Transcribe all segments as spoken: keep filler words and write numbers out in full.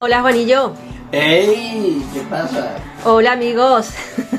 Hola Juanillo. ¡Ey! ¿Qué pasa? Hola amigos.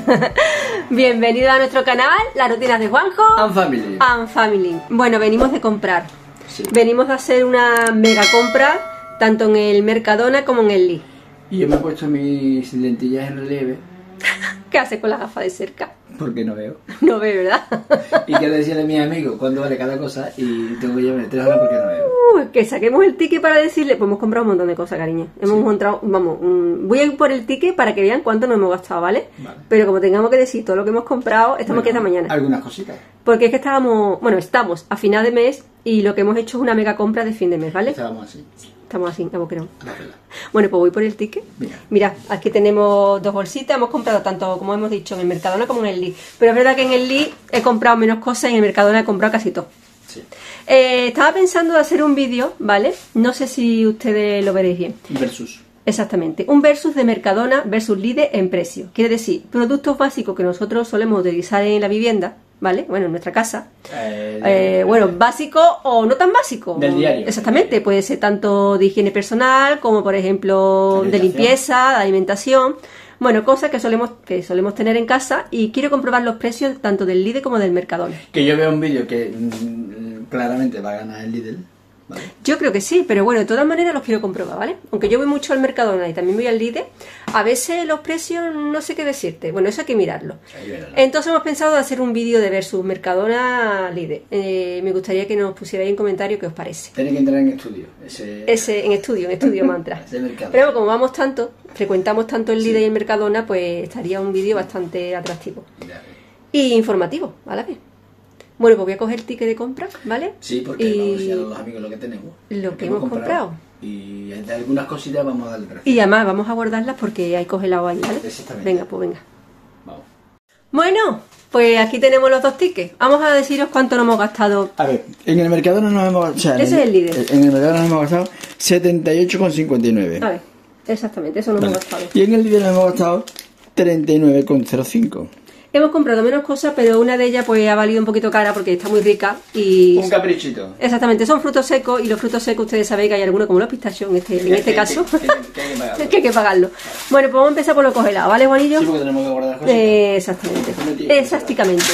Bienvenidos a nuestro canal, las rutinas de Juanjo And Family. And Family. Bueno, venimos de comprar. Sí. Venimos a hacer una mega compra, tanto en el Mercadona como en el Lidl. Y yo me he puesto mis lentillas en relieve ¿Qué haces con la gafa de cerca? porque no veo. No ve, ¿verdad? Y quiero decirle a mis amigos cuándo vale cada cosa y tengo que llevar tres horas porque no veo. Uh, que saquemos el ticket para decirle, pues hemos comprado un montón de cosas, cariño. Hemos Sí. encontrado, vamos, um, voy a ir por el ticket para que vean cuánto nos hemos gastado, ¿vale? Vale. Pero como tengamos que decir todo lo que hemos comprado, estamos aquí esta mañana. Algunas cositas. Porque es que estábamos, bueno, estamos a final de mes y lo que hemos hecho es una mega compra de fin de mes, ¿vale? Estábamos así. Estamos así, a boquerón. A la vela. Bueno, pues voy por el ticket. Mira. Mira, aquí tenemos dos bolsitas. Hemos comprado tanto, como hemos dicho, en el Mercadona como en el Lidl. Pero es verdad que en el Lidl he comprado menos cosas y en el Mercadona he comprado casi todo. Sí. Eh, estaba pensando de hacer un vídeo, ¿vale? No sé si ustedes lo veréis bien. Versus. Exactamente, un versus de Mercadona versus Lidl en precio. Quiere decir, productos básicos que nosotros solemos utilizar en la vivienda, ¿vale? Bueno, en nuestra casa. Eh, Eh, bueno, básico o no tan básico. Del diario. Exactamente, puede ser tanto de higiene personal como, por ejemplo, de Alimentación. limpieza, de alimentación. Bueno, cosas que solemos, que solemos tener en casa y quiero comprobar los precios tanto del Lidl como del Mercadona. Que yo veo un vídeo que mm, claramente va a ganar el Lidl. ¿Vale? Yo creo que sí, pero bueno, de todas maneras los quiero comprobar, ¿vale? Aunque yo voy mucho al Mercadona y también voy al Lidl, a veces los precios no sé qué decirte. Bueno, eso hay que mirarlo. Ahí verás. Entonces hemos pensado de hacer un vídeo de versus Mercadona Lidl. Eh, me gustaría que nos pusierais en comentario qué os parece. Tiene que entrar en estudio. Ese, Ese, en estudio, en estudio mantra. ese mercado. Pero como vamos tanto, frecuentamos tanto el Lidl y el Mercadona, pues estaría un vídeo bastante atractivo. Ya. Y informativo, a la vez. Bueno, pues voy a coger el ticket de compra, ¿vale? Sí, porque Y- vamos a enseñar a los amigos lo que tenemos. Lo que hemos comprado. Y de algunas cositas vamos a darle precio. Y además vamos a guardarlas porque hay congelado ahí, ¿vale? Exactamente. Venga, pues venga. Vamos. Bueno, pues aquí tenemos los dos tickets. Vamos a deciros cuánto nos hemos gastado. A ver, en el Mercadona nos hemos o sea, en Ese es el Lidl. En el Mercadona nos hemos gastado setenta y ocho con cincuenta y nueve. A ver, exactamente, eso nos Vale. hemos gastado. Y en el Lidl nos hemos gastado treinta y nueve con cero cinco. Hemos comprado menos cosas, pero una de ellas pues ha valido un poquito cara porque está muy rica y... Un caprichito. Exactamente, son frutos secos y los frutos secos ustedes sabéis que hay algunos como los pistachos en este, en este caso. Que, que- que hay que pagarlo. que hay que pagarlo. Bueno, pues vamos a empezar por lo congelado, ¿vale, Juanillo? Sí, porque tenemos que guardar las cosas. Eh, exactamente. Exactamente.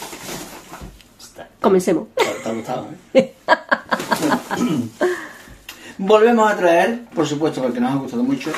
Comencemos. ¿Te ha gustado, eh? Bueno. Volvemos a traer, por supuesto, porque nos ha gustado mucho.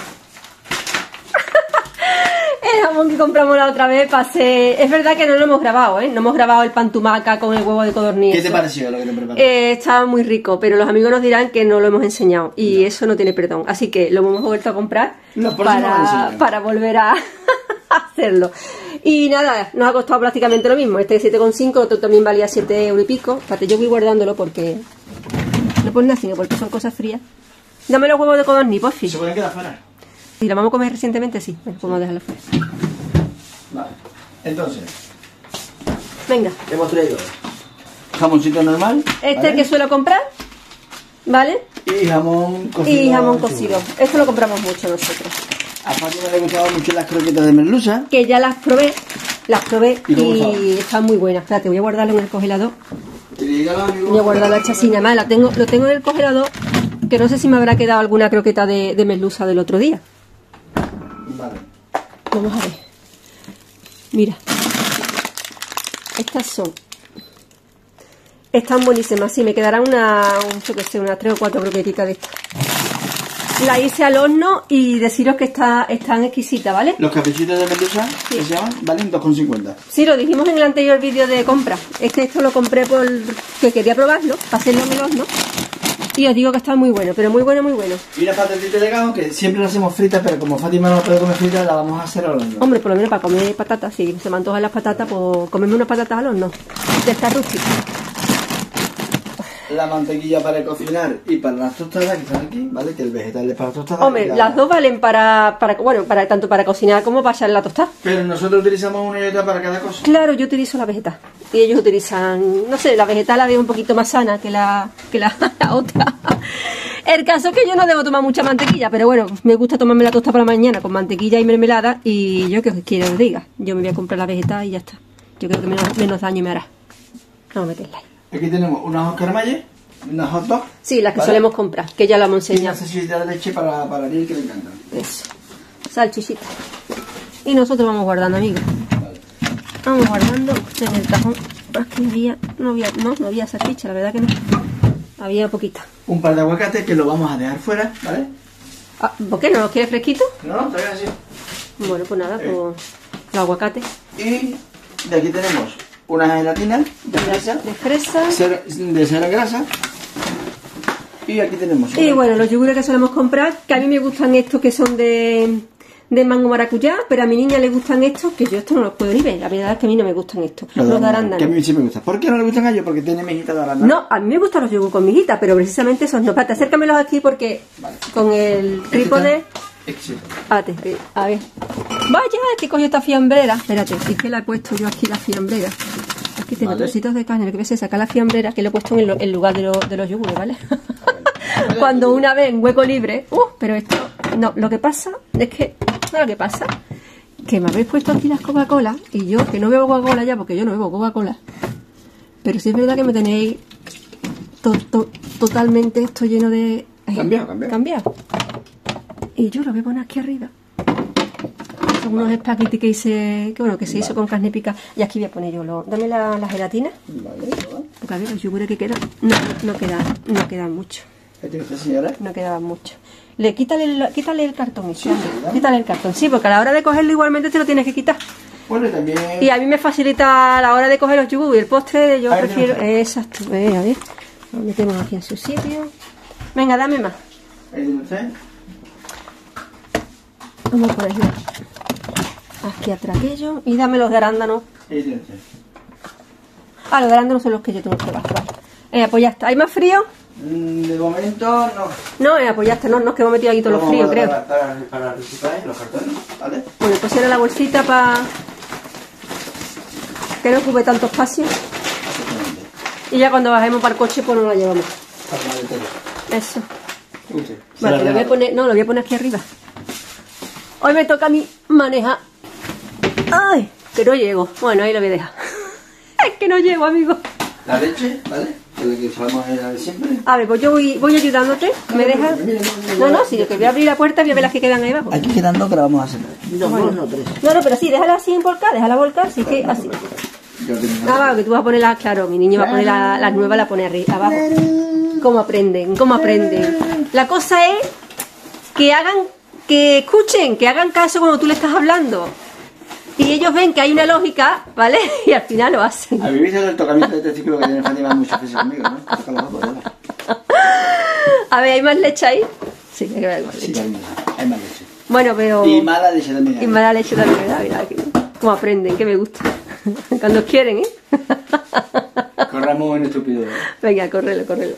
El jamón que compramos la otra vez pasé... Es verdad que no lo hemos grabado, ¿eh? No hemos grabado el pan tumaca con el huevo de codorniz. ¿Qué te eso. pareció lo que te preparaste? Eh, estaba muy rico, pero los amigos nos dirán que no lo hemos enseñado y eso no tiene perdón. Así que lo hemos vuelto a comprar Los próximos lo para, enseñan. para volver a hacerlo. Y nada, nos ha costado prácticamente lo mismo. Este siete coma cinco, otro también valía siete euros y pico. Espérate, yo voy guardándolo porque... No por nada, sino porque son cosas frías. Dame los huevos de codorniz, por fin. ¿Se pueden quedar fuera? Si lo vamos a comer recientemente, sí. Bueno, podemos dejarlo fuera. Vale. Entonces, Venga, hemos traído jamoncito normal. este ¿vale? es el que suelo comprar, ¿vale? Y jamón cocido. Y jamón chulo. cocido. Esto lo compramos mucho nosotros. A Fátima le gustaban mucho las croquetas de merluza. Que ya las probé, las probé ¿Y cómo y estaban? están muy buenas. Espérate, voy a guardarlo en el congelador. Y le diga a los amigos. Voy a guardarlo hecha así, nada más. La tengo, lo tengo en el congelador, que no sé si me habrá quedado alguna croqueta de, de merluza del otro día. Vale. Vamos a ver. Mira. Estas son. Están buenísimas. Sí, me quedarán una, un, yo qué sé, unas tres o cuatro croquetitas de estas. La hice al horno y deciros que está, están exquisitas, ¿vale? Los caprichitos de merluza, Sí. que se llaman, valen dos con cincuenta. Sí, lo dijimos en el anterior vídeo de compra. Es que esto lo compré porque quería probarlo, para hacerlo en el horno. Y os digo que está muy bueno, pero muy bueno, muy bueno. Y una patatita de gajo que siempre la hacemos frita, pero como Fátima no puede comer frita, la vamos a hacer al horno. Hombre, por lo menos para comer patatas, si se me antojan las patatas, pues comerme unas patatas al horno. De estas rústicas. La mantequilla para cocinar y para las tostadas que están aquí, ¿vale? Que el vegetal es para tostadas. Hombre, y la- las dos valen para, para, bueno, para tanto para cocinar como para echar la tostada. Pero nosotros utilizamos una y otra para cada cosa. Claro, yo utilizo la vegetal. Y ellos utilizan, no sé, la vegetal la veo un poquito más sana que la, que la, la otra. El caso es que yo no debo tomar mucha mantequilla, pero bueno, me gusta tomarme la tostada por la mañana con mantequilla y mermelada. Y yo que os quiero os diga, yo me voy a comprar la vegetal y ya está. Yo creo que menos, menos daño me hará. Vamos a meterla ahí. Aquí tenemos unas oscarmayes Unas hot dog. Sí, las que ¿vale? solemos comprar, que ya la hemos Y una enseñado. salchichita de leche para, para Ariel, que le encantan. Eso. Salchichita. Y nosotros vamos guardando, amigos. Vale. Vamos guardando en el cajón. Aquí había, no había, no, no había salchicha, la verdad que no. Había poquita. Un par de aguacates que lo vamos a dejar fuera, ¿vale? Ah, ¿por qué no los quieres fresquito? No, no, todavía así. Bueno, pues nada, Eh. pues los aguacates Y de aquí tenemos una gelatina de fresa, de fresa. cero- de cero grasa. Y aquí tenemos. Y bueno, los yogures que solemos comprar, que a mí me gustan estos que son de, de mango maracuyá, pero a mi niña le gustan estos, que yo estos no los puedo ni ver. La verdad es que a mí no me gustan estos. Los, de Que a arándanos. mí sí me gusta. ¿Por qué no le gustan a ellos? Porque tiene mejita de arándano. No, a mí me gustan los yogur con mijita, pero precisamente esos no. Espérate, acércamelos aquí porque Vale. con el Este trípode... está- Excelente. Espérate, que- a ver. Vaya, es que cogió esta fiambrera. Espérate, es que la he puesto yo aquí la fiambrera. Aquí tengo Vale. trocitos de carne, lo que voy a hacer es sacar la fiambrera, que le he puesto en el, el lugar de, lo- de los yogures, ¿vale? Cuando una vez en hueco libre, uh, pero esto, no, lo que pasa es que, no, lo que pasa, que me habéis puesto aquí las Coca-Cola, y yo, que no bebo Coca-Cola ya, porque yo no bebo Coca-Cola, pero sí es verdad que me tenéis to- to- totalmente esto lleno de... eh, Cambiado, cambiado. Cambiado. Y yo lo voy a poner aquí arriba. Son unos espaguetis que hice, que bueno, que se hizo con carne pica. Y aquí voy a poner yo lo. Dame la, la gelatina. Vale, vale. Porque a ver, los yogures que quedan. No, no quedan, no quedan mucho. ¿Qué tiene usted, señora? No quedaban mucho. Le quítale el, quítale el cartón, Sí, Isabel. ¿verdad? Quítale el cartón. Sí, porque a la hora de cogerlo igualmente te lo tienes que quitar. Bueno, y también. Y a mí me facilita a la hora de coger los yogures y el postre, yo Ahí prefiero. tenemos. Exacto. Eh, a ver. Lo metemos aquí en su sitio. Venga, dame más. Ahí tiene usted. Vamos a ponerlo aquí atrás aquello. Y dame los de arándano. Ahí tiene usted. Ah, los de arándano son los que yo tengo que llevar. Vale. Eh, pues ya está. ¿Hay más frío? Mm, De momento, no. No, eh, pues ya está. No, no, es que hemos metido aquí todos los Vamos fríos, a creo. Para, para, para reciclar los cartones, ¿vale? Bueno, pues era la bolsita para que no ocupe tanto espacio. Exactamente. Y ya cuando bajemos para el coche, pues no la llevamos. Para el maletero. Eso. Usted. Se Vale, la lo voy a regalo. poner, no, lo voy a poner aquí arriba. Hoy me toca a mí manejar. Ay, que no llego. Bueno, ahí lo voy a dejar. Es que no llego, amigo. La leche, ¿vale? Que es la que usamos en la de siempre. A ver, pues yo voy, voy ayudándote. ¿Me dejas? No, no, si que voy a abrir la puerta voy a ver las que quedan ahí abajo. Aquí quedan dos que la vamos a hacer. No, no, no, no, no, pero sí, déjala así en volcar, déjala volcar, así que así. Yo tengo Ah, va, que tú vas a poner la, claro, mi niño va a poner la- las nuevas, la pone arriba, abajo. ¿Cómo aprenden? ¿Cómo aprenden? La cosa es que hagan, que escuchen, que hagan caso cuando tú le estás hablando. Y ellos ven que hay una lógica, ¿vale? Y al final lo hacen. ¿Habéis visto el tocamiento de este ciclo que tiene Fátima mucho veces conmigo, no? Toca los ojos, ¿verdad? A ver, ¿hay más leche ahí? Sí, hay que ver más Sí, leche. hay más, hay más leche. Bueno, pero... Y mala leche también hay. Y mala leche también, ¿verdad? Mira, que- cómo aprenden, que me gusta. Cuando quieren, ¿eh? Corramos en estúpido. Venga, córrelo, córrelo.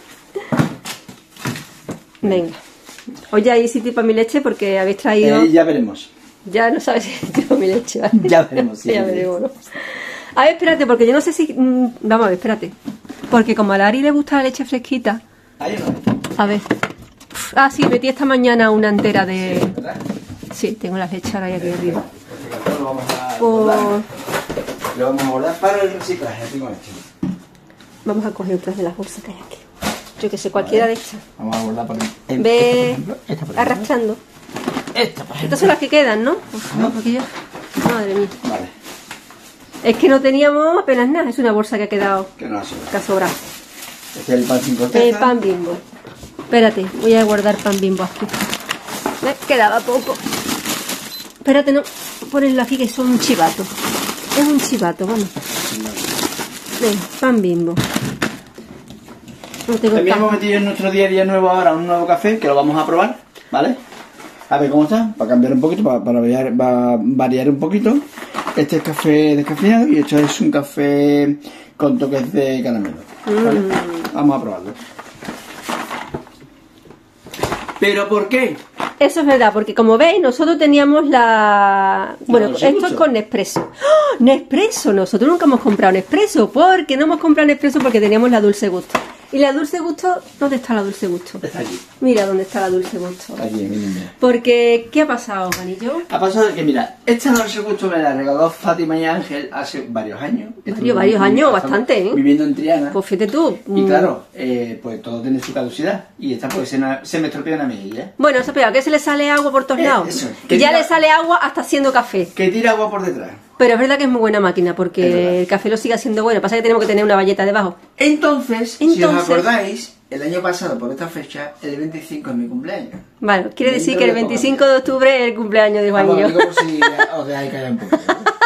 Venga. Oye, hay sitio para mi leche porque habéis traído... Eh, ya veremos. Ya no sabes si hay sitio para mi leche, ¿vale? Ya veremos, sí, ya sí, veremos, ¿no? A ver, espérate, porque yo no sé si... mm, Vamos a ver, espérate. Porque como a la Ari le gusta la leche fresquita... ¿Hay o no hay? A ver. Uf, Ah, sí, metí esta mañana una entera de... ¿Verdad? Sí, tengo las leches ahora ahí aquí arriba. Este cartón lo vamos a Por... guardar. Lo vamos a guardar para el reciclaje. Aquí con esto. Vamos a coger otras de las bolsas que hay aquí. Yo que sé, cualquiera de estas. Vamos a guardar por el- el- Ve esta, por ejemplo, esta, por ejemplo. arrastrando. Esta, por ejemplo. Estas son las que quedan, ¿no? Uf, no, porque yo... Madre mía. Vale, Es que no teníamos apenas nada. Es una bolsa que ha quedado... que no ha sobrado. Que ha sobrado. Este es el pan sin corteza. Eh, pan Bimbo. Espérate, voy a guardar pan Bimbo aquí. Me quedaba poco. Espérate, no. Ponerlo aquí que son un chivato. Es un chivato, vamos. Venga, pan Bimbo. No tengo También pan. hemos metido en nuestro día a día nuevo ahora un nuevo café que lo vamos a probar, ¿vale? A ver cómo está, para cambiar un poquito, para, para variar, va- variar un poquito. Este es café descafeinado y esto es un café con toques de caramelo, ¿vale? Mm. Vamos a probarlo. ¿Pero por qué? Eso es verdad, porque como veis, nosotros teníamos la... Bueno, dulce esto es gusto. con Nespresso. ¡Oh! Nespresso, nosotros nunca hemos comprado Nespresso, porque no hemos comprado Nespresso porque teníamos la dulce gusto. ¿Y la dulce gusto? ¿Dónde está la dulce gusto? Está aquí. Mira dónde está la dulce gusto. Aquí, mi niña. Porque, ¿qué ha pasado, Juanillo? Ha pasado que, mira, esta dulce gusto me la regaló Fátima y Ángel hace varios años. Varios, Estuve varios viviendo- años, bastante, ¿eh? Viviendo en Triana. Pues fíjate tú. Y mm, claro, eh, pues todo tiene su caducidad. Y esta pues se, na- se me estropeó una mejilla. Bueno, se ha pegado que se le sale agua por todos Eh, lados. eso, que Ya tira- le sale agua hasta haciendo café. Que tira agua por detrás. Pero es verdad que es muy buena máquina Es porque verdad. el café lo sigue siendo bueno. Pasa que tenemos que tener una valleta debajo. Entonces, si os Entonces- acordáis, el año pasado por esta fecha, el veinticinco es mi cumpleaños. Vale, quiere Dentro decir que el de poco. veinticinco de octubre es el cumpleaños de Vamos, Juanillo. digo por si os dejáis caer un poco.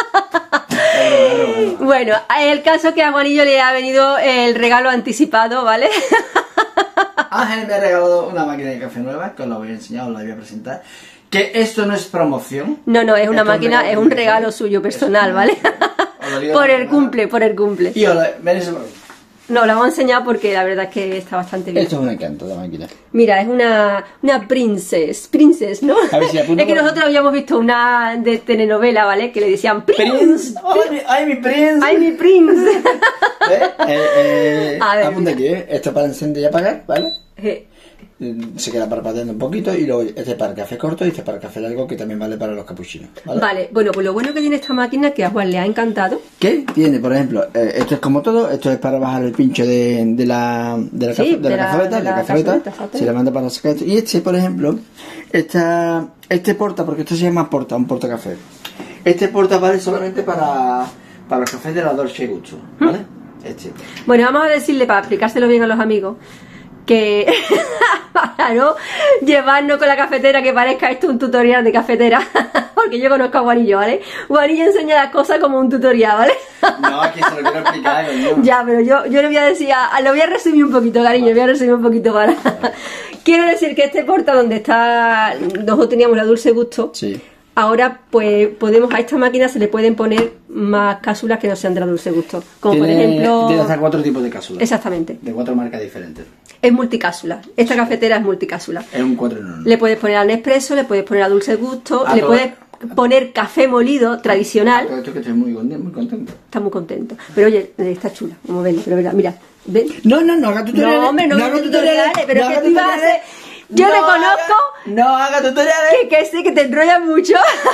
Claro, claro, claro. Bueno, el caso es que a Juanillo le ha venido el regalo anticipado, ¿vale? Ángel me ha regalado una máquina de café nueva, que os la voy a enseñar, os la voy a presentar. Que esto no es promoción. No, no, es una Esto máquina, es un regalo suyo personal, ¿vale? Os lo digo Por el personal. cumple, por el cumple. Y os la, ven ese por aquí. No, la vamos a enseñar porque la verdad es que está bastante bien. Esto es un encanto de máquina. Mira, es una, una princess, princess, ¿no? A ver si apunto Es que por- nosotros habíamos visto una de telenovela, ¿vale? Que le decían prince. Prince, ay, mi- ay, mi Prince. ¡Ay, mi prince! ¿Eh? Eh, eh, A ver, apunta mira. aquí, ¿eh? Esto es para encender y apagar, ¿vale? Eh, Se queda parpadeando un poquito y luego este es para el café corto y este es para el café largo que también vale para los capuchinos, ¿vale? Vale, bueno, pues lo bueno que tiene esta máquina que a Juan le ha encantado. ¿Qué tiene? Por ejemplo, eh, esto es como todo, esto es para bajar el pincho de, de la de la, Sí, cafe- de de la la- cafeta, de de la la cafeta, cazoleta, exacto. se la manda para sacar esto. Y este, por ejemplo, esta, este porta, porque esto se llama porta, un porta café. Este porta vale solamente para, para los cafés de la Dolce Gusto, ¿vale? Este. Bueno, vamos a decirle, para explicárselo bien a los amigos, que para no llevarnos con la cafetera que parezca esto un tutorial de cafetera, porque yo conozco a Juanillo, ¿vale? Juanillo enseña las cosas como un tutorial, ¿vale? No, es que se lo quiero explicar, coño. Ya, pero yo, yo le voy a decir, a- lo voy a resumir un poquito, cariño, le voy a resumir un poquito para... Quiero decir que este porta donde está, nosotros teníamos la Dulce Gusto, Sí. ahora pues podemos, a esta máquina se le pueden poner más cápsulas que no sean de la Dulce Gusto, como por Tiene- ejemplo... Tiene hasta cuatro tipos de cápsulas. Exactamente, De cuatro marcas diferentes. es multicápsula, esta cafetera es multicápsula. Es un cuatro en uno. Le puedes poner al Nespresso, le puedes poner a Dulce Gusto, Ah, le todo- puedes poner café molido tradicional. Todo esto que estoy muy, contento, muy contento. Está muy contento. Pero oye, está chula, como ven, pero verdad, mira, ¿ven? No, no, no haga tutoriales. No, hombre, no, haga haga tutoriales, pero no es que haga tú ibas a tutoriales. hacer- Yo No reconozco haga- no haga tutoriales. Que, que sí, que te enrollas mucho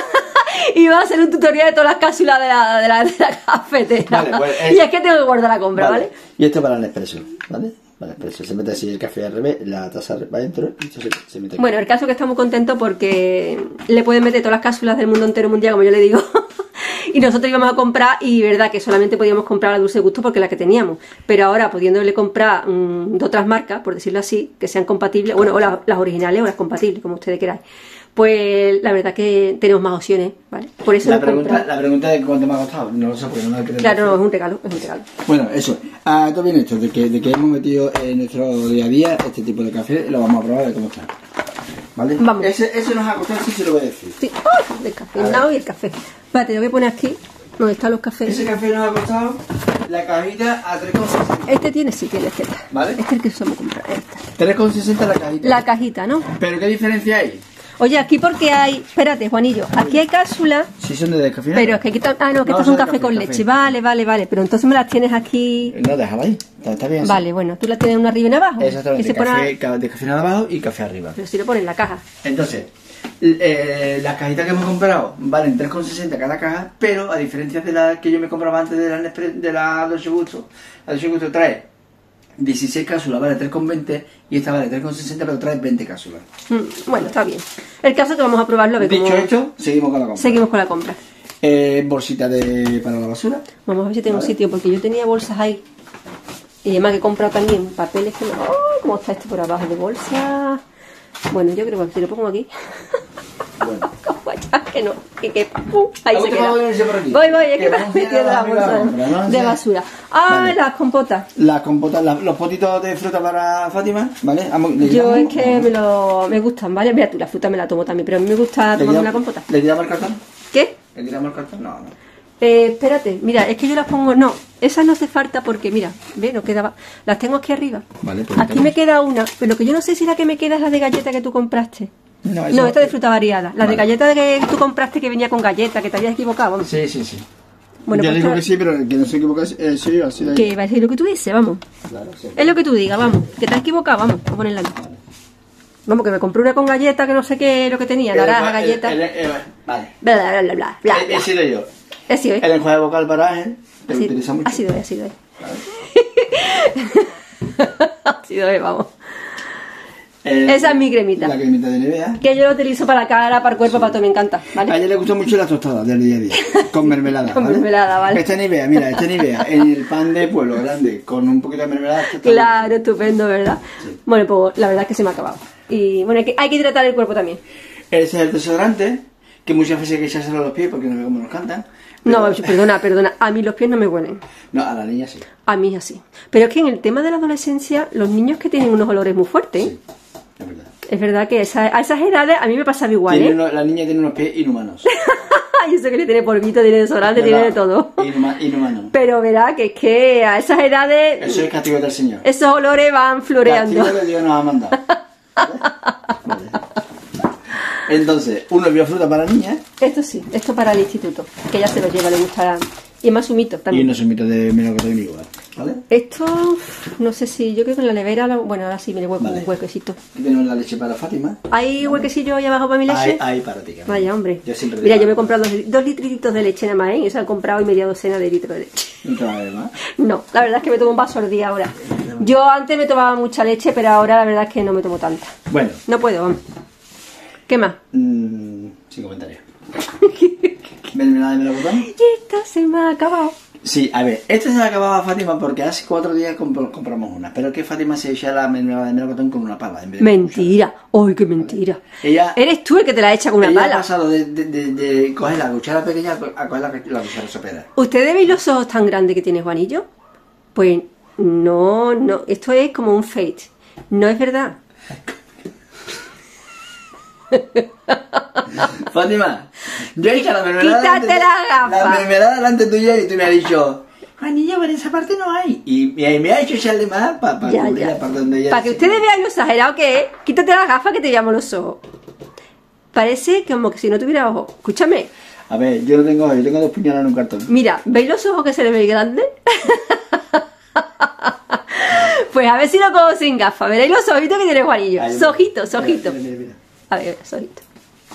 y vas a hacer un tutorial de todas las cápsulas de la, de la, de la cafetera. Vale, pues es- Y es que tengo que guardar la compra, ¿vale? Y esto para el Nespresso, ¿vale? Para el Nespresso. Se mete así el café al revés, la taza para adentro y esto se, se mete aquí. Bueno, el caso es que estamos contentos porque le pueden meter todas las cápsulas del mundo entero mundial, como yo le digo. Y nosotros íbamos a comprar y verdad que solamente podíamos comprar la Dulce Gusto porque la que teníamos. Pero ahora pudiéndole comprar mmm, de otras marcas, por decirlo así, que sean compatibles, bueno, o la- las originales o las compatibles, como ustedes queráis. Pues la verdad que tenemos más opciones, ¿vale? Por eso la, hemos pregunta, comprado. la pregunta de cuánto me ha costado, no lo sé porque no me creo. Claro, no, es un regalo, es un regalo. Bueno, eso. Ah, todo bien esto, de que, de que hemos metido en nuestro día a día este tipo de café, lo vamos a probar a ver cómo está. ¿Vale? Vamos. Ese, ese nos ha costado, sí se lo voy a decir. Sí, ¡ay! Del café, el nao y el café. Espérate, lo voy a poner aquí, donde están los cafés. Ese café nos ha costado la cajita a tres con sesenta. Este tiene, sí, tiene este. Vale. Este es el que usamos comprar. Este. tres con sesenta la cajita. La cajita, ¿no? ¿Pero qué diferencia hay? Oye, aquí porque hay... Espérate, Juanillo, aquí hay cápsulas, Si son de descafeinado. pero es que aquí... ta- Ah, no, que No, estos son son de café café, con café. leche. Vale, vale, vale. Pero entonces me las tienes aquí... No, déjala ahí. Está, está bien así. Vale, bueno, tú las tienes una arriba y una abajo. Exactamente. Y se pone... Café, ca- descafeinado abajo y café arriba. Pero si lo pones en la caja. Entonces, eh, las cajitas que hemos comprado valen tres con sesenta cada caja, pero a diferencia de la que yo me compraba antes de la, Nespre- de la Dolce Gusto, la Dolce Gusto trae dieciséis cápsulas, vale tres con veinte y esta vale tres con sesenta, pero trae veinte cápsulas. Mm, bueno, está bien. El caso es que vamos a probarlo a ver Dicho cómo... esto, seguimos con la compra. Seguimos con la compra. Eh, bolsita de para la basura. Vamos a ver si tengo un Vale. sitio, porque yo tenía bolsas ahí. Y además que he comprado también papeles que no... ¡Oh! ¿Cómo está esto por abajo de bolsa? Bueno, yo creo que si lo pongo aquí... Bueno. Como ya que no, que quepa. Uh, ahí ¿Cómo se te queda. vamos a venirse por aquí? Voy, voy, es Que que me vamos has a ir a metido la la amiga bolsa compra, ¿no? de Sí. basura. Ah, Vale. las compotas. Las compotas, la- los potitos de fruta para Fátima, ¿vale? Vamos, ¿le Yo quitamos? es que me, lo, me gustan, ¿vale? Mira tú, la fruta me la tomo también, pero a mí me gusta ¿Le tomarme tiramos- una compota. ¿Le tiramos el cartón? ¿Qué? ¿Le tiramos el cartón? No, no. Eh, espérate, mira, es que yo las pongo... No, esas no hace falta porque, mira, ve, no quedaba... Las tengo aquí arriba. Vale, pues Aquí quitamos. me queda una, pero lo que yo no sé si la que me queda es la de galleta que tú compraste. No, eso- No, esta de fruta variada. La de Vale. galleta que tú compraste que venía con galleta, que te habías equivocado. Vamos. Sí, sí, sí. Bueno, yo pues digo to- que sí, pero que no se equivoca eh, sí, así de ahí. que va a decir lo que tú dices, vamos. Claro, sí. Es lo que tú digas, vamos. Que te has equivocado, vamos, a ponerla aquí. Vamos, que me compré una con galleta que no sé qué es lo que tenía, naranja, El- galleta. el- el- el- vale. Bla, bla, bla, bla, bla, He, he bla. sido yo. He sido, ¿eh? El enjuague vocal para Ángel, que lo Así- utiliza mucho. Ha sido, ha sido. Ha sido, eh, vamos. El- Esa es mi cremita. La cremita de Nivea. Que yo lo utilizo para la cara, para el cuerpo, para todo, me encanta, A ¿vale? ella le gustan mucho las tostadas del día a día, con mermelada. Con mermelada, ¿vale? Esta Nivea, mira, esta Nivea, en el pan de pueblo grande, con un poquito de mermelada. esto está Claro, estupendo, ¿verdad? Sí. Bueno, pues la verdad es que se me ha acabado. Y bueno, hay que, hay que hidratar el cuerpo también. bien. Ese es el desodorante, que muchas veces hay que echárselo a los pies porque no ve cómo nos cantan. No, pero- perdona, perdona. A mí los pies no me huelen. No, a la niña sí. A mí así. Pero es que en el tema de la adolescencia, los niños que tienen unos olores muy fuertes, Sí, es verdad. es verdad que esa- a esas edades a mí me pasaba igual, Tiene ¿eh? uno- la niña tiene unos pies inhumanos. Y eso que le tiene polvito, tiene desodorante, tiene de todo. Inhuma- inhumanos. Pero verá que es que a esas edades Eso es castigo del Señor. esos olores van floreando. Castigo que Dios nos ha mandado. ¿Vale? Vale. Entonces, uno vio fruta para la niña Esto sí, esto para el instituto, que ya se lo lleva, le gusta. Y es más humito y también. unos sumitos de melocotón igual. ¿Vale? Esto, no sé si, yo creo que en la nevera, lo- bueno, ahora sí me le hueco Vale. un huequecito. Aquí tenemos la leche para Fátima. ¿Hay huequecillo ahí abajo para mi leche? Hay, hay para ti. Carmen. Vaya, hombre. Yo siempre Mira, digo, yo me he comprado dos, dos litritos de leche nada más, ¿eh? Eso he comprado y media docena de litros de leche. No te va a ver más. No, la verdad es que me tomo un vaso al día ahora. Yo antes me tomaba mucha leche, pero ahora la verdad es que no me tomo tanta. Bueno, No puedo, vamos. ¿Qué más? mm, sin comentarios. ¿Mermelada de melocotón? Y esta se me ha acabado. Sí, a ver, esta se la acababa Fátima porque hace cuatro días comp- compramos una. Pero que Fátima se echa la mermelada de melocotón con una pala. En vez de Mentira. ¡Ay, qué mentira! Ella, Eres tú el que te la echa con una ella ha pala. pasado de, de, de, de coger la cuchara pequeña a co- a coger la, la cuchara sopera. ¿Ustedes veis los ojos tan grandes que tiene Juanillo? Pues no, no. Esto es como un fate. No es verdad. Fátima, yo he echado la mermelada. Quítate delante- la gafa. La mermelada delante tuya y tú me has dicho, Juanillo, por esa parte no hay. Y, y me ha hecho echarle más para pa Ya, cubrir ya. la parte donde ella. Para que ustedes vean lo exagerado que es, quítate las gafas que te veamos los ojos. Parece como que si no tuviera ojos. Escúchame, A ver, yo no tengo, yo tengo dos puñaladas en un cartón. mira, ¿veis los ojos que se le ven grandes? Pues a ver si lo cojo sin gafas. Veréis los ojitos que tiene Juanillo. Ahí, Sojitos, mira, sojitos. mira, mira, mira. A ver, sojitos.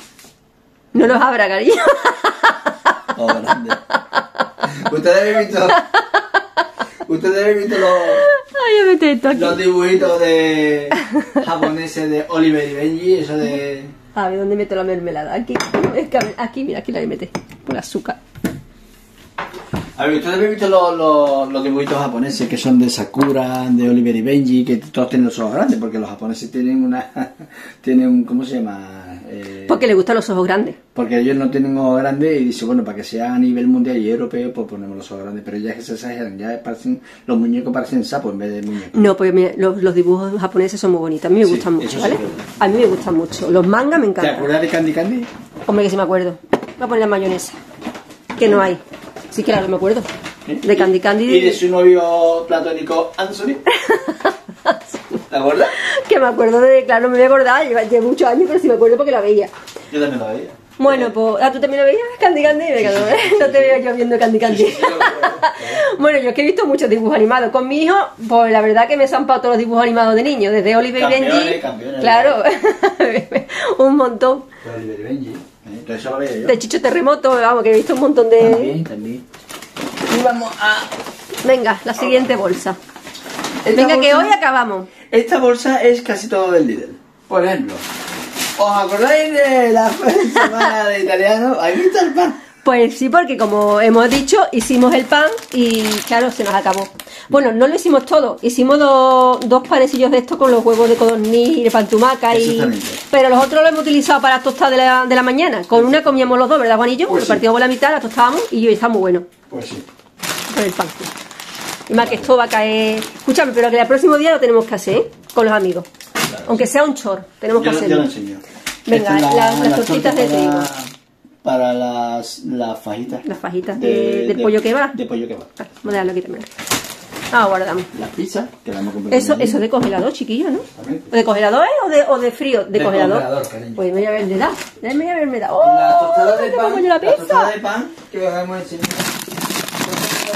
No los abra, cariño. Oh, grande. Ustedes habéis visto. Ustedes habéis visto los, Ay, yo meto esto aquí. los dibujitos de japoneses de Oliver y Benji, eso de. A ver, ¿dónde meto la mermelada? Aquí. Es que aquí, mira, aquí la voy a meter. Por azúcar. A ver, ustedes habéis visto los, los, los dibujitos japoneses que son de Sakura, de Oliver y Benji, que todos tienen los ojos grandes, porque los japoneses tienen una. tienen un. ¿Cómo se llama? Eh, Porque le gustan los ojos grandes. Porque ellos no tienen ojos grandes y dice, bueno, para que sea a nivel mundial y europeo, pues ponemos los ojos grandes. Pero ya es que se exageran, ya parecen, los muñecos parecen sapos en vez de muñecos. No, pues mira, los, los dibujos japoneses son muy bonitos. A mí me Sí, gustan eso mucho, sí ¿vale? es verdad. A mí me gustan mucho. Los mangas me ¿Te encantan. acuerdas de Candy Candy? Hombre, que sí me acuerdo. Voy a poner la mayonesa. Que no hay. Sí, claro, me acuerdo. De Candy Candy. Y de su novio platónico Anthony. ¿Te acuerdas? Que me acuerdo de. Claro, no me voy a acordar. Lleva, lleva muchos años, pero sí me acuerdo porque la veía. Yo también lo veía. Bueno, pues. Ah, ¿tú también lo veías? Candy Candy. Venga, no, no te veo yo viendo Candy Candy. Sí, sí, sí, lo veo. Bueno, yo es que he visto muchos dibujos animados. Con mi hijo, pues la verdad que me he zampado todos los dibujos animados de niños. Desde Oliver y Campeones, Benji. campeones. Claro. Un montón. De Oliver y Benji. ¿eh? Entonces eso lo veía yo. De Chicho Terremoto, vamos, que he visto un montón de... También, también. Y vamos a... Venga, la siguiente bolsa. Esta Venga, que bolsa- hoy acabamos. Esta bolsa es casi todo del Lidl. Por ejemplo, ¿os acordáis de la semana de italiano? Aquí está el pan. Pues sí, porque como hemos dicho, hicimos el pan y claro, se nos acabó. Bueno, no lo hicimos todo, hicimos do- dos panecillos de estos con los huevos de codorniz y de pantumaca y... Exactamente. Pero los otros los hemos utilizado para tostar de la, de la mañana. Con una comíamos los dos, ¿verdad, Juanillo? Pues Lo sí. partíamos por la mitad, la tostábamos y está muy bueno Pues sí. con el pan. Y más que esto va a caer... Escúchame, pero que el próximo día lo tenemos que hacer, ¿eh? Con los amigos. Claro. Aunque sea un chor, tenemos Yo, que lo- yo hacerlo. lo enseño. Venga, Esta es las- las tortitas de torta trigo. para, para las, las fajitas. Las fajitas de- de pollo que va. De pollo que va. Ah, vamos a dejarlo aquí también. Ah, guardamos. Las pizzas, que las hemos comprado. Eso, también. eso de congelador, chiquillo, ¿no? También. ¿De congelador eh? o de, o de frío? De, De congelador. congelador, cariño. Pues me voy a haberme dado. Déjame haberme dado. ¡Oh! La tostada de ¡Te pan. pongo yo la La tostada pizza! de pan que os hemos enseñado.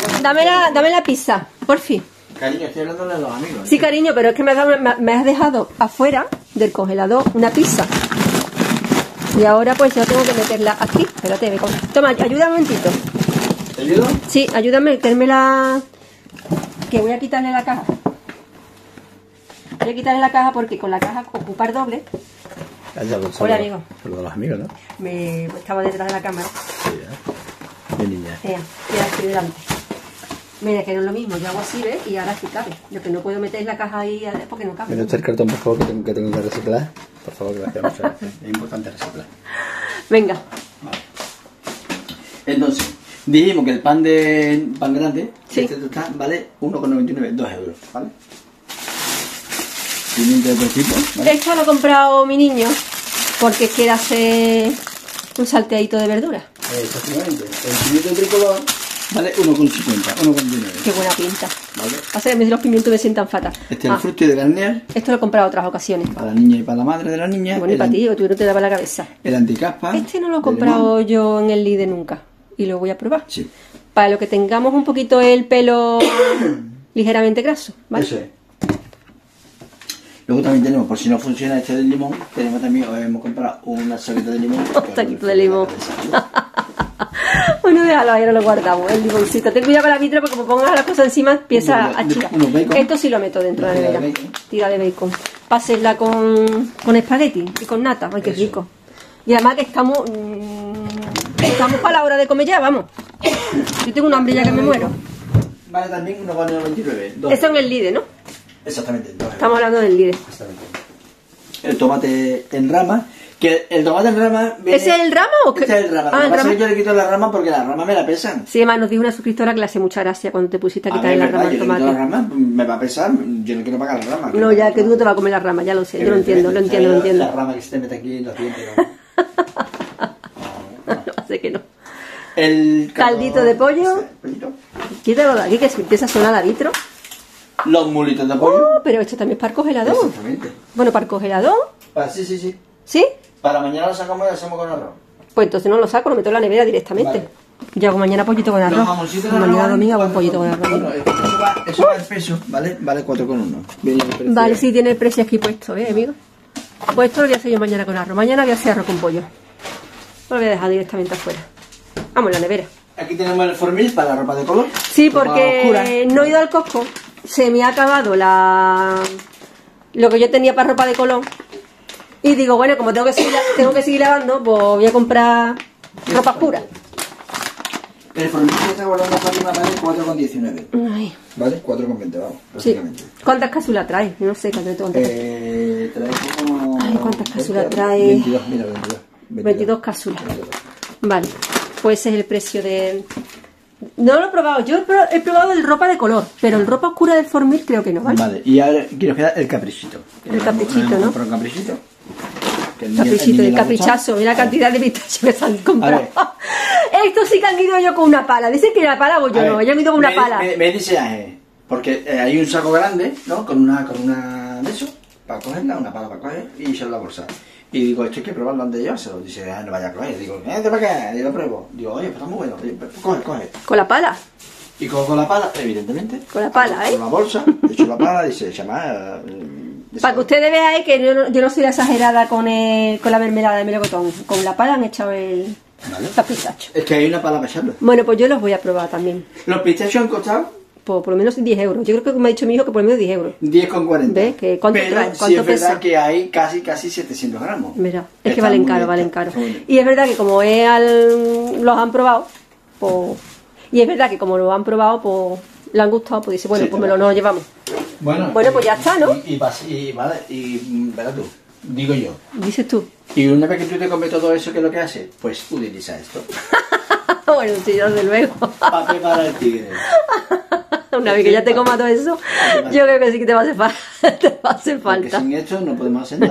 Dame la, dame la pizza, por fin. Cariño, estoy hablando de los amigos. Sí, cariño, pero es que me has, dado, me, me has dejado afuera del congelador una pizza. Y ahora pues yo tengo que meterla aquí. Espérate, me cojo. Toma, ayúdame un momentito. ¿Te ayudo? Sí, ayúdame a meterme la... Que voy a quitarle la caja. Voy a quitarle la caja porque con la caja ocupa el doble. Hola, amigo. Por los amigos, ¿no? Me estaba detrás de la cámara. Sí, ¿eh? Mi niña. Ea, queda aquí delante. Mira, que no es lo mismo, yo hago así, ¿ves? Y ahora sí cabe. Lo que no puedo meter es la caja ahí porque no cabe. ¿Me notas el cartón, por favor, que tengo que, tengo que reciclar? Por favor, gracias, muchas gracias. Es importante reciclar. Venga. Vale. Entonces, dijimos que el pan de pan grande, sí. Este total, vale uno con noventa y nueve, dos euros, ¿vale? Pimiento de otro tipo, ¿vale? Esto lo ha comprado mi niño porque quiere hacer un salteadito de verduras. Exactamente. El pimiento tricolor vale uno con cincuenta, uno con diecinueve. Qué buena pinta. ¿Vale? O sea, los pimientos me sientan fatal. Este es Ah, el fruto de Garnier, esto lo he comprado otras ocasiones. para la niña y para la madre de la niña. Bueno, y el, para ti, que tú no te daba la cabeza. el anticaspa. Este no lo he de comprado limón. yo en el Lidl nunca. Y lo voy a probar. Sí. Para lo que tengamos un poquito el pelo ligeramente graso, ¿vale? Eso es. Luego también tenemos, por si no funciona este del limón, tenemos también, os hemos comprado una saquita de limón. Un saquito de limón. Bueno, déjalo ahí, ahora lo guardamos, el limoncito. Ten cuidado con la vitro porque como pongas las cosas encima empieza Uno- a chirar. uno bacon. Esto sí lo meto dentro de la Tira de nevera. bacon. Tira de bacon. Para hacerla con, con espagueti y con nata. Ay, qué Eso. rico. Y además que estamos... mmm, estamos para la hora de comer ya, vamos. Yo tengo una hambre ya que me muero. Vale también uno con noventa y nueve. Eso en el Lidl, ¿no? Exactamente, dos euros. Estamos hablando del Lidl. Exactamente. El tomate en rama, que el tomate en rama viene... ¿Ese es el rama o qué? Este es el rama. Ah, Lo el que pasa es rama. que yo le quito la rama porque la rama me la pesan. Sí, además nos dijo una suscriptora que le hace mucha gracia cuando te pusiste a A quitarle ver, la verdad, rama al yo le quito la tomate. rama, me va a pesar, yo no quiero pagar la rama. No, ya que tú no te vas a comer la rama, ya lo sé, yo lo entiendo, lo entiendo, lo entiendo. La rama que se te mete aquí en los dientes. ¿no? No, sé que no. El Caldito de pollo. Ese, pollito. Quítalo de aquí que se empieza a sonar a vitro. Los mulitos de pollo. Oh, pero esto también es para el congelador. Exactamente. Bueno, para el congelador. Ah, sí, sí, sí. ¿Sí? Para mañana lo sacamos y hacemos con arroz. Pues entonces no lo saco, lo meto en la nevera directamente. Vale. Yo hago mañana pollito con arroz. Los jamoncitos de Mañana arroz, domingo hago un cuatro pollito con con- arroz. Bueno, eso va, eso va el peso, ¿vale? Vale cuatro con uno. Vale, sí, tiene el precio aquí puesto, ¿eh, amigo? Pues esto lo voy a hacer yo mañana con arroz. Mañana voy a hacer arroz con pollo. Lo voy a dejar directamente afuera. Vamos, en la nevera. Aquí tenemos el formil para la ropa de color. Sí, ropa oscura. porque no he ido al Costco. Se me ha acabado la lo que yo tenía para ropa de color. Y digo, bueno, como tengo que seguir, tengo que seguir lavando, pues voy a comprar ropa oscura. El formil que está guardando Fátima vale cuatro con diecinueve. Ay, ¿Vale? cuatro con veinte, vamos. sí. Básicamente. ¿Cuántas cápsulas traes? No sé, ¿cuántas cuántas? Eh, trae como... Ay, ¿cuántas cápsulas veinte, trae? veintidós, mira, veintidós. veintidós cápsulas. Vale, pues ese es el precio de... No lo he probado, yo he pro- he probado el ropa de color, pero el ropa oscura del Formil creo que no, ¿vale? Vale, y ahora quiero quedar el caprichito. El caprichito, ¿no? Comprar un caprichito. Que el niño- Caprichito, niño el le caprichazo, gusta. mira la cantidad de pistachos que se han comprado. A Esto sí que han ido yo con una pala. Dicen que la pala, pues yo A no, ver, yo me he ido con una me- pala. Me, me dice, eh, porque eh, hay un saco grande, ¿no? Con una, con una de eso, para cogerla, una pala para coger y echarla en la bolsa. Y digo, esto hay que probarlo antes de llevárselo. Dice, ah, no vaya a coger. Digo, vente para acá, y lo pruebo. Digo, oye, pues está muy bueno. Oye, pues, coge, coge. Con la pala, Y cojo con la pala, evidentemente. con la pala, ¿eh? Con la bolsa, echo la pala, dice, llama. Para que ustedes vean que yo no, yo no soy exagerada con, el, con la mermelada de melocotón. Con la pala han echado el, Vale. los pistachos. Es que hay una pala para echarlo. Bueno, pues yo los voy a probar también. Los pistachos han costado Por, por lo menos diez euros. Yo creo que me ha dicho mi hijo que por lo menos diez euros. diez con cuarenta. ¿Ves? Que ¿cuánto Pero trae? sí ¿Cuánto es verdad pesa? que hay casi, casi setecientos gramos. Mira, es que Está valen muy caro, bien, valen está- caro. está muy bien. Y es verdad que como es al, los han probado, pues... Y es verdad que como lo han probado, pues le han gustado, pues dice, bueno, Sí, pues me lo, nos lo llevamos. Bueno, Bueno, pues ya está, ¿no? Y, y, pas- y, vale, y mm, verás tú, digo yo. Dices tú. Y una vez que tú te comes todo eso, ¿qué es lo que hace? Pues utiliza esto. Bueno, sí, desde luego. Para preparar el tigre. Una vez que ya te comas todo eso, yo creo que sí que te va a hacer, fa- te va a hacer Porque falta. sin esto no podemos hacer nada.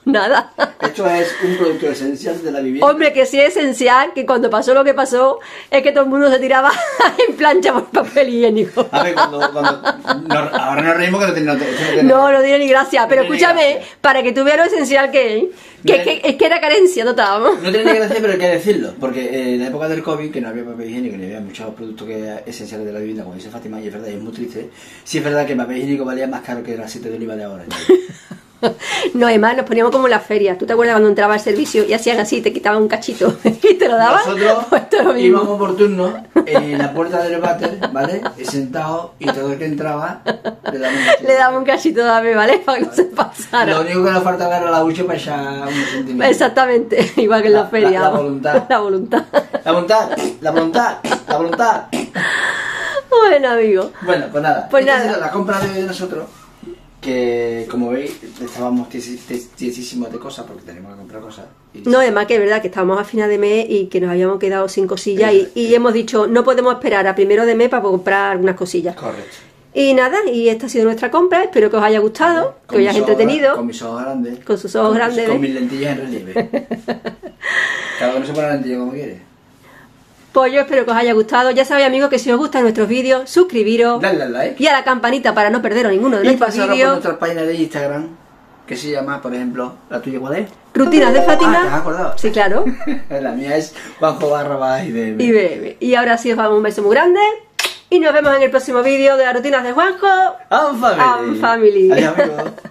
Nada. Esto es un producto esencial de la vivienda. Hombre, que sí es esencial, que cuando pasó lo que pasó, es que todo el mundo se tiraba en plancha por papel higiénico. A ver, cuando... cuando no, ahora nos reímos que no tiene... No, tiene- No, no tiene ni gracia, pero tiene ni escúchame, gracia. para que tú veas lo esencial que es, que, Mira. que, es que era carencia total, vamos. No tiene ni gracia, pero hay que decirlo. Porque eh, en la época del COVID, que no había papel higiénico, ni había muchos productos que, esenciales de la vivienda, como dice Fátima, y es verdad, y es muy triste. Sí es verdad que el papel higiénico valía más caro que el aceite de oliva de ahora. No, además nos poníamos como en las ferias. ¿Tú te acuerdas cuando entraba al servicio y hacían así, te quitaban un cachito y te lo daban? Nosotros Pues esto es lo mismo. íbamos por turno en la puerta del váter, ¿vale? Sentados, y todo el que entraba le daba un cachito. Le daban un cachito de ave, ¿vale? Para que no se pasara. Lo único que nos faltaba era la hucha para echar unos centímetros. Exactamente, igual que en la, La- feria. la- la vamos. voluntad. La voluntad. La voluntad, la voluntad, la voluntad. Bueno, amigo. Bueno, pues nada. Pues Esta ha nada. sido la compra de hoy de nosotros. Que como veis, estábamos tiesi- tes- tiesísimos de cosas porque tenemos que comprar cosas. Y- No, además que es verdad que estábamos a final de mes y que nos habíamos quedado sin cosillas y, y hemos dicho, no podemos esperar a primero de mes para comprar algunas cosillas. Correcto. Y nada, y esta ha sido nuestra compra, espero que os haya gustado, que Con os hayáis mis ojos entretenido. gra- Con mis ojos grandes. Con sus ojos Con- grandes, Con ¿ves? mis lentillas en relieve. Cada uno se pone la lentilla como quiere. Pues yo espero que os haya gustado. Ya sabéis, amigos, que si os gustan nuestros vídeos, suscribiros Dale al like. y a la campanita para no perderos ninguno de Y nuestros pasaros por vídeos. nuestra página de Instagram, que se llama, por ejemplo, ¿la tuya cuál es? Rutinas de Fátima. Ah, ¿te has acordado? Sí, claro. La mía es Juanjo barra baja y bebe. Y bebe. Y ahora sí os damos un beso muy grande. Y nos vemos en el próximo vídeo de las rutinas de Juanjo. And family. And family. Adiós, amigos.